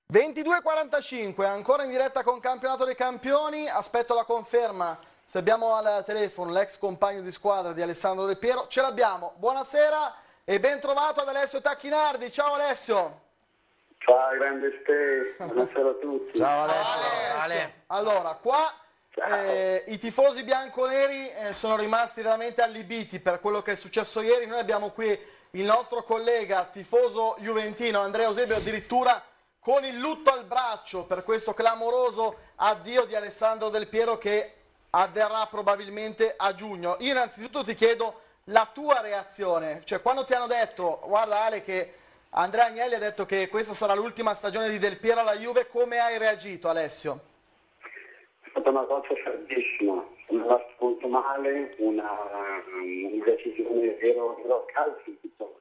22:45, ancora in diretta con Campionato dei Campioni, aspetto la conferma se abbiamo al telefono l'ex compagno di squadra di Alessandro Del Piero. Ce l'abbiamo, buonasera e ben trovato ad Alessio Tacchinardi. Ciao Alessio. Ciao grande Ste, buonasera a tutti. Ciao Alessio. Alessio. Allora, qua i tifosi bianconeri sono rimasti veramente allibiti per quello che è successo ieri. Noi abbiamo qui il nostro collega tifoso juventino Andrea Eusebio, addirittura con il lutto al braccio per questo clamoroso addio di Alessandro Del Piero che avverrà probabilmente a giugno. Io innanzitutto ti chiedo la tua reazione, cioè quando ti hanno detto, guarda Ale, che Andrea Agnelli ha detto che questa sarà l'ultima stagione di Del Piero alla Juve, come hai reagito Alessio? È stata una cosa freddissima, sono rimasto molto male, una decisione ero calcio.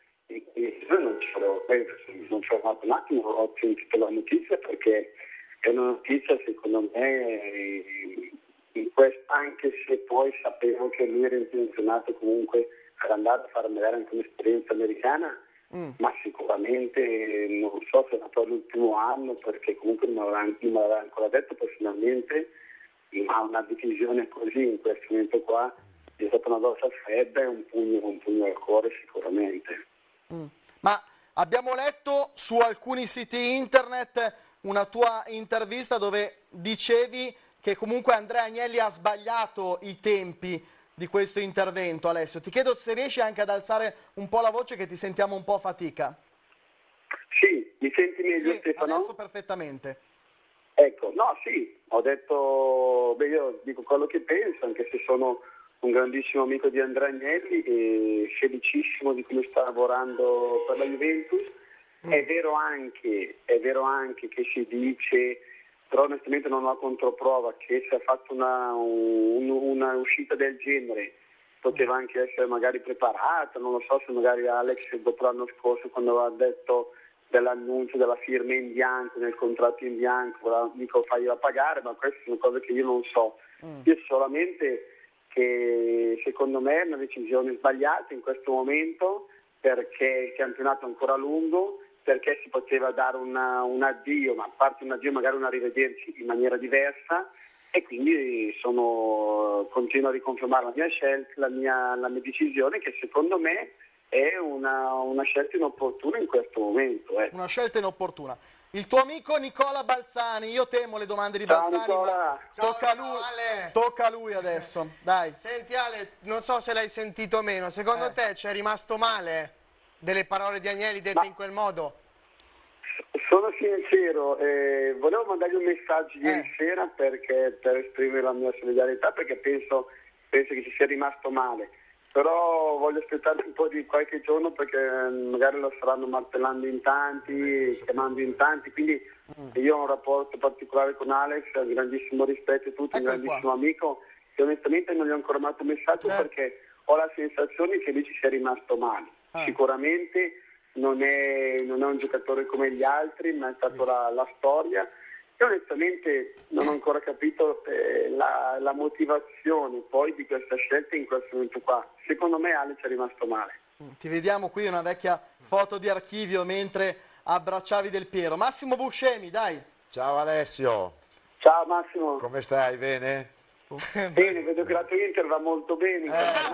Io non ci sono fermato un attimo, ho sentito la notizia perché è una notizia secondo me, anche se poi sapevo che lui era intenzionato comunque ad andare a fare magari anche un'esperienza americana, ma sicuramente non so se è stato l'ultimo anno perché comunque non me l'aveva ancora detto personalmente, ma una decisione così in questo momento qua è stata una doccia fredda e un pugno al cuore sicuramente. Ma abbiamo letto su alcuni siti internet una tua intervista dove dicevi che comunque Andrea Agnelli ha sbagliato i tempi di questo intervento. Alessio, ti chiedo se riesci anche ad alzare un po' la voce che ti sentiamo un po' a fatica. Sì, mi senti meglio sì, Stefano? Adesso perfettamente. Ecco, no sì, ho detto, io dico quello che penso, anche se sono un grandissimo amico di Andrea Agnelli e felicissimo di come sta lavorando per la Juventus. È vero anche che si dice, però onestamente non ho controprova, che se ha fatto una uscita del genere poteva anche essere magari preparata, non lo so se magari Alex dopo l'anno scorso quando aveva detto dell'annuncio della firma in bianco, nel contratto in bianco, dico fagliela pagare, ma queste sono cose che io non so. Io solamente che secondo me è una decisione sbagliata in questo momento perché il campionato è ancora lungo, perché si poteva dare un addio, ma a parte un addio magari un arrivederci in maniera diversa e quindi continuo a riconfermare la mia scelta, la mia decisione che secondo me è una scelta inopportuna in questo momento. Una scelta inopportuna. Il tuo amico Nicola Balzani, io temo le domande di Ciao, Balzani, Nicola. ma tocca a lui adesso, dai. Senti Ale, non so se l'hai sentito o meno, secondo te ci è rimasto male delle parole di Agnelli dette in quel modo? Sono sincero, volevo mandargli un messaggio ieri sera per esprimere la mia solidarietà perché penso che ci sia rimasto male. Però voglio aspettare un po' di qualche giorno perché magari lo staranno martellando in tanti, chiamando in tanti, quindi io ho un rapporto particolare con Alex, un grandissimo rispetto a tutti, un grandissimo amico, e onestamente non gli ho ancora mandato un messaggio perché ho la sensazione che lui ci sia rimasto male. Sicuramente non è un giocatore come gli altri, ma è stata la storia. Io onestamente non ho ancora capito la motivazione poi di questa scelta in questo momento qua. Secondo me Alex è rimasto male. Ti vediamo qui una vecchia foto di archivio mentre abbracciavi Del Piero. Massimo Buscemi, dai. Ciao Alessio. Ciao Massimo. Come stai? Bene? Bene, vedo che la tua Inter va molto bene.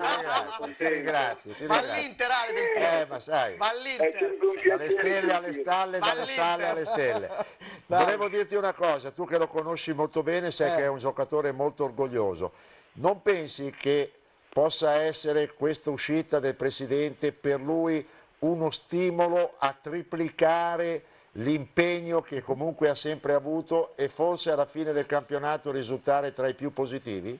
Ti ringrazio. Va all'Inter Ale Del Piero. Ma sai, Va all'Inter. dalle stelle alle stalle, dalle stalle alle stelle. Volevo dirti una cosa, tu che lo conosci molto bene sai che è un giocatore molto orgoglioso. Non pensi che possa essere questa uscita del Presidente per lui uno stimolo a triplicare l'impegno che comunque ha sempre avuto e forse alla fine del campionato risultare tra i più positivi?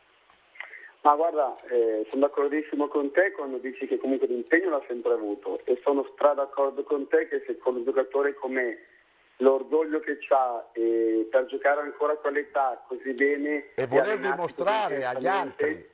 Ma guarda, sono d'accordissimo con te quando dici che comunque l'impegno l'ha sempre avuto e sono d'accordo con te che se con un giocatore come l'orgoglio che ha per giocare ancora a quell'età così bene e voler dimostrare agli altri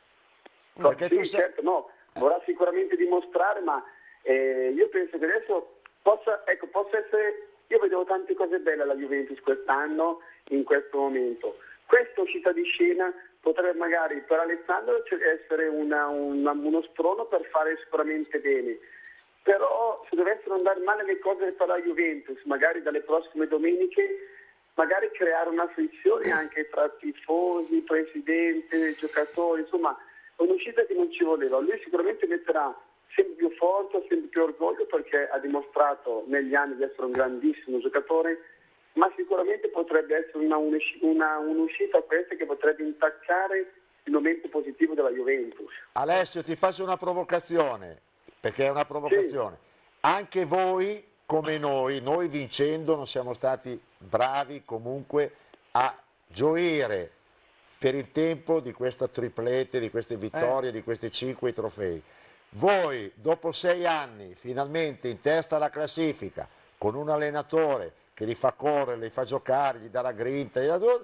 certo, no, vorrà sicuramente dimostrare, ma io penso che adesso possa essere, io vedevo tante cose belle alla Juventus quest'anno in questo momento. Questa uscita di scena potrebbe magari per Alessandro essere uno sprono per fare sicuramente bene, però se dovessero andare male le cose per la Juventus, magari dalle prossime domeniche, magari creare una frizione anche tra tifosi, presidente, giocatori, insomma, è un'uscita che non ci voleva. Lui sicuramente metterà sempre più forza, sempre più orgoglio, perché ha dimostrato negli anni di essere un grandissimo giocatore, ma sicuramente potrebbe essere un'uscita questa che potrebbe intaccare il momento positivo della Juventus. Alessio, ti faccio una provocazione, perché è una provocazione. Sì. Anche voi, come noi vincendo non siamo stati bravi comunque a gioire per il tempo di questa triplete, di queste vittorie, di questi 5 trofei. Voi, dopo 6 anni, finalmente in testa alla classifica, con un allenatore che li fa correre, li fa giocare, gli dà la grinta,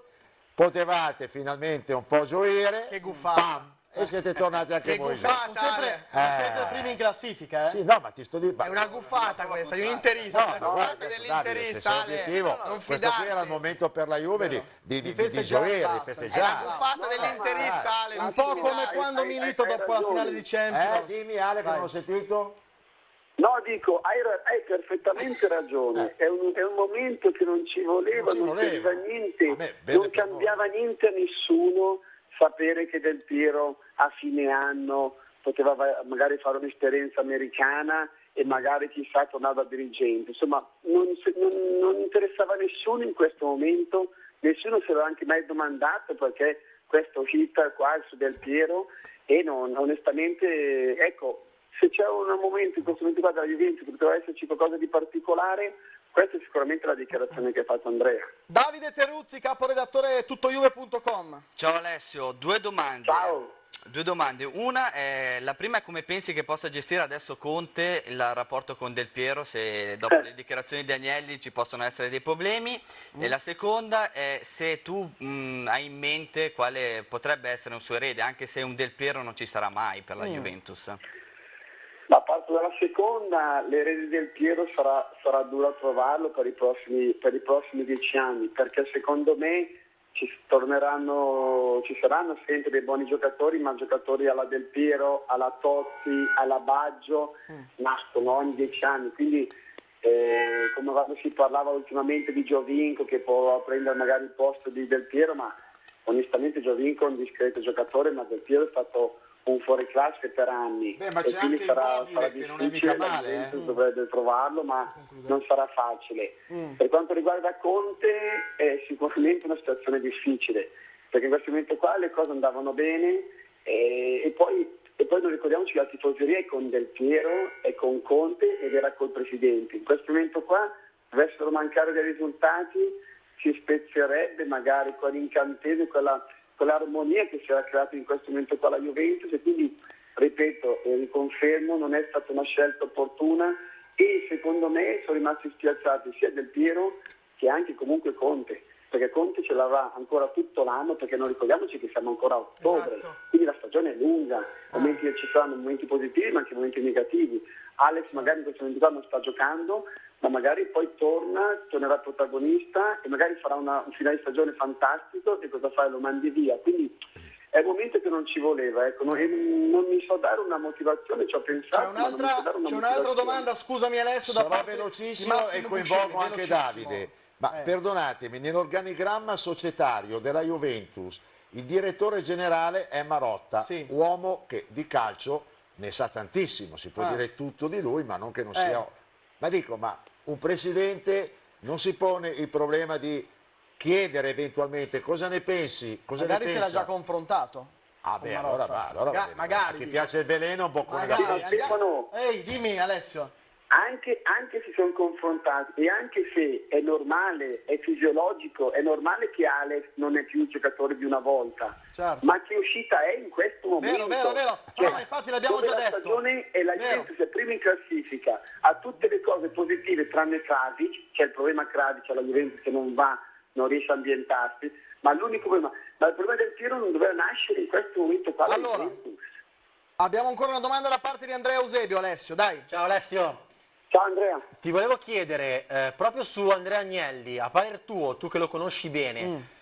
potevate finalmente un po' gioire, che guffata. Pam, e siete tornati anche voi. Sono sempre primi in classifica, Sì, no, ma ti sto dicendo. È una guffata questa, di un interista. No, guardate dell'interista, non questo qui era il momento per la Juve di gioire, di festeggiare. È la guffata dell'interista, Ale. Un po' come quando Milito dopo la finale di Champions. Dimmi Ale, che non ho sentito. No, dico, hai perfettamente ragione, è un momento che non ci voleva, non serviva niente, non cambiava niente a nessuno sapere che Del Piero a fine anno poteva magari fare un'esperienza americana e magari chissà tornava dirigente, insomma non interessava a nessuno in questo momento, nessuno se l'aveva anche mai domandato perché questa uscita qua su Del Piero e onestamente, ecco, se c'è un momento in questo momento qua della Juventus che poteva esserci qualcosa di particolare, questa è sicuramente la dichiarazione che ha fatto Andrea. Davide Teruzzi, caporedattore tuttojuve.com. Ciao Alessio, due domande. Ciao. Due domande. Una è, la prima è come pensi che possa gestire adesso Conte il rapporto con Del Piero, se dopo le dichiarazioni di Agnelli ci possono essere dei problemi. E la seconda è se tu hai in mente quale potrebbe essere un suo erede, anche se un Del Piero non ci sarà mai per la Juventus. Ma parto dalla seconda, l'erede Del Piero sarà duro trovarlo per i prossimi 10 anni, perché secondo me ci saranno sempre dei buoni giocatori, ma giocatori alla Del Piero, alla Totti, alla Baggio, nascono ogni 10 anni, quindi come quando si parlava ultimamente di Giovinco che può prendere magari il posto di Del Piero, ma onestamente Giovinco è un discreto giocatore, ma Del Piero è stato un fuoriclasse per anni. Ma c'è quindi anche sarà che non è mica male, dovrebbe trovarlo, ma non sarà facile. Per quanto riguarda Conte è sicuramente una situazione difficile, perché in questo momento qua le cose andavano bene e poi non ricordiamoci che la tifoseria è con Del Piero, è con Conte ed era col presidente. In questo momento qua dovessero mancare dei risultati, si spezzerebbe magari quell'incantesimo, quell'armonia che si era creata in questo momento qua la Juventus, e quindi, ripeto e riconfermo, non è stata una scelta opportuna e secondo me sono rimasti spiazzati sia Del Piero che anche comunque Conte, perché Conte ce l'avrà ancora tutto l'anno, perché non ricordiamoci che siamo ancora a ottobre, quindi la stagione è lunga, ci saranno momenti positivi ma anche momenti negativi. Alex magari in questo momento qua non sta giocando, ma magari poi tornerà protagonista e magari farà un finale di stagione fantastico e cosa fai? Lo mandi via. Quindi è un momento che non ci voleva, ecco, non mi so dare una motivazione, ci ho pensato. C'è un'altra domanda, scusami Alessio, da parte velocissimo e coinvolgo anche Davide. Ma perdonatemi, nell'organigramma societario della Juventus il direttore generale è Marotta, uomo che di calcio ne sa tantissimo, si può dire tutto di lui, ma non che non sia... Ma dico, ma un presidente non si pone il problema di chiedere eventualmente cosa ne pensi? Magari se l'ha già confrontato. Ah beh, allora magari. Ti piace il veleno, un boccone da Ehi, dimmi Alessio. Anche si sono confrontati e anche se è normale, è fisiologico, è normale che Alex non è più il giocatore di una volta, ma che uscita è in questo momento? Vero. Cioè, no, infatti l'abbiamo già detto. La stagione e la Juventus è prima in classifica, ha tutte le cose positive tranne Krasic, c'è il problema Krasic alla Juventus che non riesce a ambientarsi, ma l'unico problema, ma il problema Del Piero non doveva nascere in questo momento qua. Allora, abbiamo ancora una domanda da parte di Andrea Eusebio. Alessio, dai. Ciao Alessio. Ciao Andrea. Ti volevo chiedere, proprio su Andrea Agnelli, a parer tuo, tu che lo conosci bene,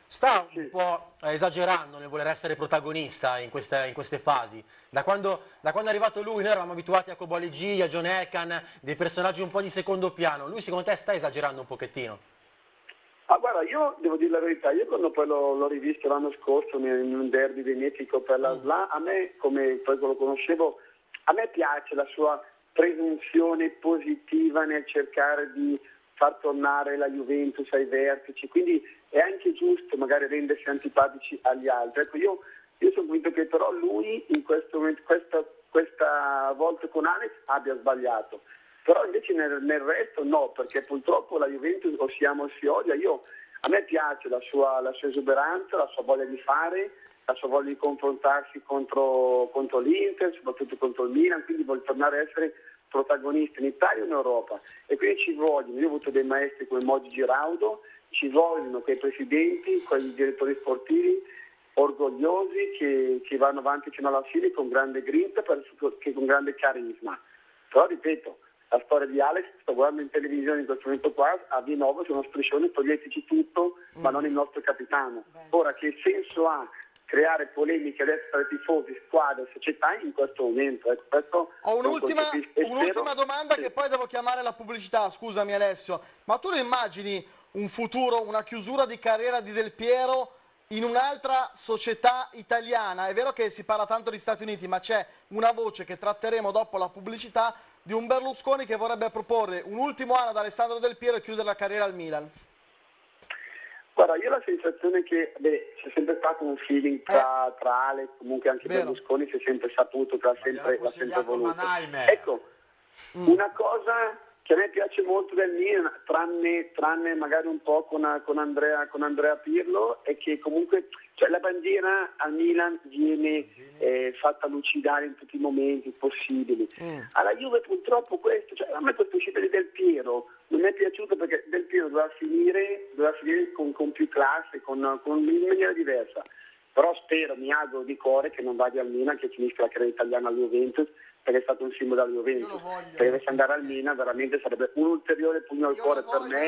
sta un po' esagerando nel voler essere protagonista in queste fasi. Da quando è arrivato lui, noi eravamo abituati a Koulibaly G, a John Elkann, dei personaggi un po' di secondo piano. Lui secondo te sta esagerando un pochettino? Ah, guarda, io devo dire la verità, io quando poi l'ho rivisto l'anno scorso in un derby venetico per la SLA, a me, come poi lo conoscevo, a me piace la sua presunzione positiva nel cercare di far tornare la Juventus ai vertici, quindi è anche giusto magari rendersi antipatici agli altri. Ecco, io sono convinto che però lui in questo momento, questa volta con Alex abbia sbagliato. Però invece nel resto no, perché purtroppo la Juventus o si ama o si odia. A me piace la sua esuberanza, la sua voglia di fare, la sua voglia di confrontarsi contro l'Inter, soprattutto contro il Milan, quindi vuole tornare a essere protagonista in Italia e in Europa. E quindi ci vogliono, io ho avuto dei maestri come Mogi Giraudo, ci vogliono quei presidenti, quei direttori sportivi orgogliosi che vanno avanti fino alla fine con grande grinta, che con grande carisma. Però ripeto, la storia di Alex, sto guardando in televisione in questo momento qua, a Vinovo c'è uno striscione, toglieteci tutto, ma non il nostro capitano. Ora, che senso ha creare polemiche adesso tra i tifosi, squadre, società in questo momento? Questo ho un'ultima domanda che poi devo chiamare la pubblicità, scusami Alessio, ma tu lo immagini un futuro, una chiusura di carriera di Del Piero in un'altra società italiana? È vero che si parla tanto di Stati Uniti, ma c'è una voce che tratteremo dopo la pubblicità di un Berlusconi che vorrebbe proporre un ultimo anno ad Alessandro Del Piero e chiudere la carriera al Milan. Guarda, io ho la sensazione che c'è sempre stato un feeling tra Alex, comunque anche Berlusconi si è sempre saputo, che l'ha sempre voluto. Ecco, una cosa che a me piace molto del Milan, tranne magari un po' con Andrea Pirlo, è che comunque la bandiera al Milan viene fatta lucidare in tutti i momenti possibili. Alla Juve purtroppo a me questa uscita di Del Piero non mi è piaciuto, perché Del Piero doveva finire con più classe, in maniera diversa. Però mi auguro di cuore che non vada al Milan, che finisca la carriera italiana alla Juventus, perché è stato un simbolo della Juventus. Perché deve andare al Milan veramente sarebbe un ulteriore pugno al cuore per me.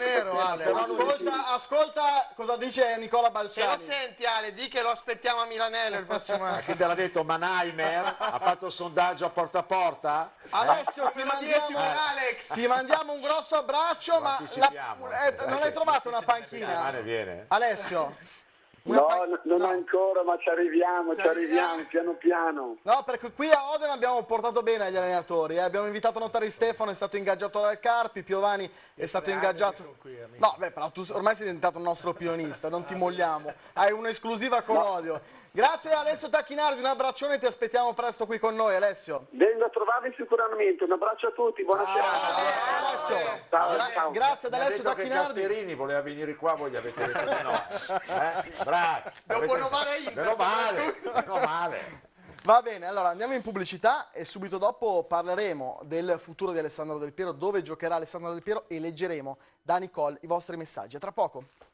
Ascolta cosa dice Nicola Balsani. Se lo senti Ale, di che lo aspettiamo a Milanello il prossimo anno. Chi te l'ha detto? Manheimer ha fatto il sondaggio a porta? Alessio, ti mandiamo un grosso abbraccio, ma non hai trovato una panchina? Alessio? No, non ancora, ma ci arriviamo piano piano. No, perché qui a Odena abbiamo portato bene gli allenatori, abbiamo invitato Notari Stefano, è stato ingaggiato dal Carpi, Piovani è stato ingaggiato... No, però tu ormai sei diventato un nostro opinionista, non ti molliamo, hai un'esclusiva con Odio. Grazie Alessio Tacchinardi, un abbraccione, ti aspettiamo presto qui con noi, Alessio. Vengo a trovarvi sicuramente, un abbraccio a tutti, buona serata. Ciao. Grazie ad Alessio Tacchinardi. Gasperini voleva venire qua, voi gli avete detto di no. Bravo. Dopo Novara Meno male. Va bene, allora andiamo in pubblicità e subito dopo parleremo del futuro di Alessandro Del Piero, dove giocherà Alessandro Del Piero, e leggeremo da Nicole i vostri messaggi. A tra poco.